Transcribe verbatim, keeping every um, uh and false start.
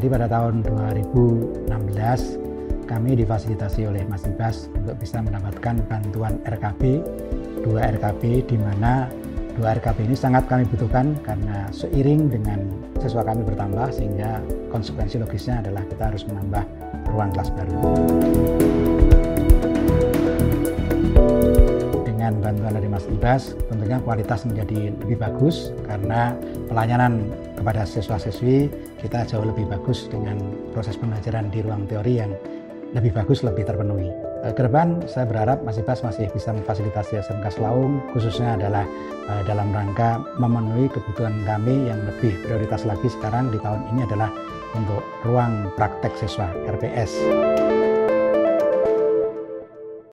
pada tahun dua ribu enam belas kami difasilitasi oleh Mas Ibas untuk bisa mendapatkan bantuan R K B, dua R K B, di mana dua R K B ini sangat kami butuhkan karena seiring dengan siswa kami bertambah, sehingga konsekuensi logisnya adalah kita harus menambah ruang kelas baru. Dengan bantuan dari Mas Ibas, tentunya kualitas menjadi lebih bagus karena pelayanan kepada siswa-siswi kita jauh lebih bagus dengan proses pembelajaran di ruang teori yang lebih bagus, lebih terpenuhi. Ke depan saya berharap Mas Ibas masih bisa memfasilitasi S M K Selaung, khususnya adalah uh, dalam rangka memenuhi kebutuhan kami yang lebih prioritas lagi sekarang di tahun ini adalah untuk ruang praktek siswa R P S.